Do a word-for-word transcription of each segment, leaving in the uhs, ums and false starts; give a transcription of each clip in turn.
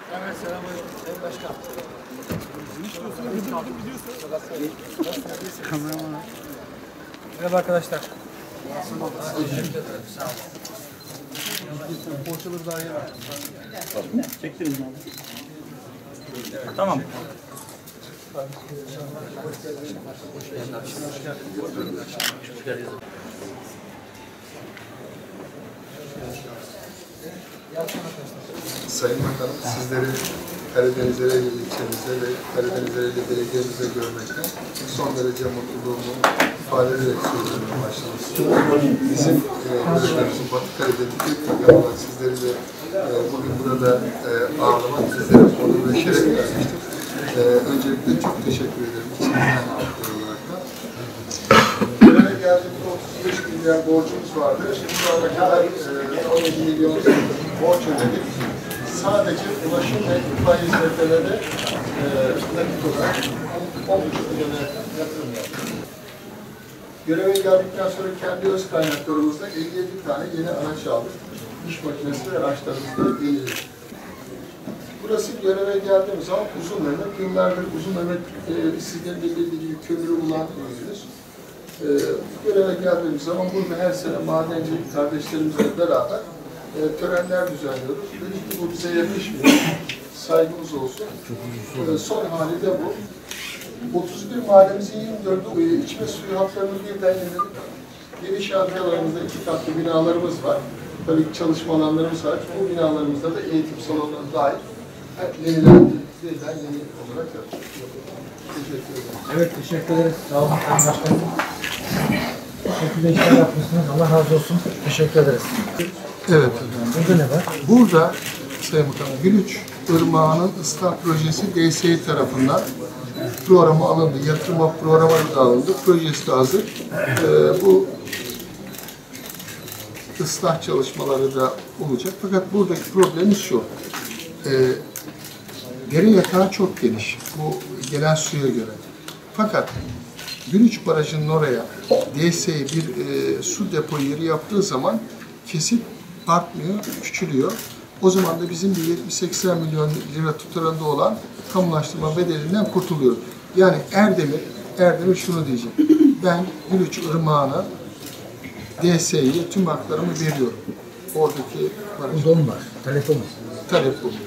Evet, selamünaleyküm Sayın Başkan. Kameraman. Merhaba arkadaşlar. Sağ olun. Poğaçaları daha iyi var. Çektiniz mi abi? Tamam. Sayın Bakanım, sizleri Karadeniz Ereğli ilçemizde ve Karadeniz Ereğli belediyemizde görmekten son derece mutluluğumu ifade ederek sözlerime başlamak istiyorum. Bizim e, belediyemizin Batı Karadeniz Büyük Bakanı olan sizleri de e, bugün burada e, ağırlamak bizlere onur ve şeref vermiştir. E, öncelikle çok teşekkür ederim. İçimizden aldığı olarak da. Göreve geldiğimizde otuz beş milyar borcumuz vardı. Şimdi şu ana kadar e, on yedi milyon borç ödedik. Sadece ulaşım ve itfaiye hizmetlerine e, nakit olarak on buçuk milyona yatırım yaptık. Göreve geldikten sonra kendi öz kaynaklarımızda elli yedi tane yeni araç aldık. İş makinesi ve araçlarımız da yeniledik. Burası göreve geldiğimiz zaman Uzun Mehmet. Yıllardır Uzun Mehmet e, sizlerin de bildiği gibi kömürü bulan ürünüdür. E, göreve geldiğimiz zaman burada her sene madenci kardeşlerimizle beraber e, törenler düzenliyoruz. Dedik ki bu bize yakışmıyor. Saygımız olsun. E, son hali de bu. otuz bir mahallemizin yirmi dördü içme suyu hatlarını birden yeniledik. Yeni şarkı alanımızda iki katlı binalarımız var. Tabii ki çalışma alanlarımız var. Bu binalarımızda da eğitim salonları dahil yenilendi. Birden yeni olarak yaptık. Teşekkür ederim. Evet, teşekkür ederiz. Sağ olun Sayın Başkanım. Bu şekilde işler yapmışsınız. Allah razı olsun. Teşekkür ederiz. Evet. Burada ne var? Burada Sayın Bakanım, Gülüç Irmağı'nın ıslah projesi D S İ tarafından programa alındı. Yatırma programı da alındı. Projesi de hazır. Ee, bu ıslah çalışmaları da olacak. Fakat buradaki problemimiz şu. Ee, dere yatağı çok geniş. Bu gelen suya göre. Fakat Gülüç Barajı'nın oraya D S İ bir e, su depo yeri yaptığı zaman kesip artmıyor, küçülüyor. O zaman da bizim de yetmiş seksen milyon lira tutarında olan kamulaştırma bedelinden kurtuluyor. Yani Erdemir, Erdemir şunu diyecek. Ben Gülüç Irmağı'na D S İ'ye tüm haklarımı veriyorum. Oradaki baraj. Burada on var. Telefon. Talep bu.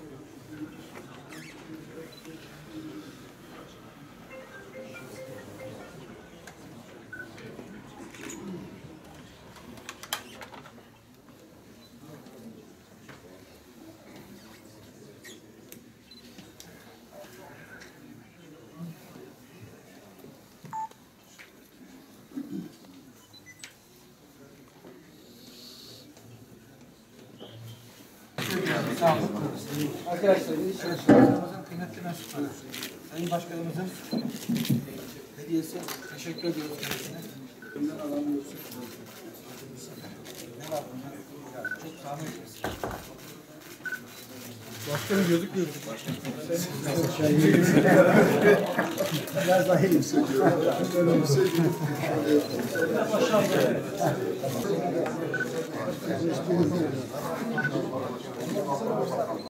Sağ olun. Arkadaşlar, biz çalışmalarımızın kıymetli mensupları. Sayın Başkanımızın hediyesi. Teşekkür ediyoruz kendisine. Bundan alamıyorsun. Ne var bunda? Çok zahmet etmesin. Başkanım gözükmüyor. Biraz daha iyi söylüyorum.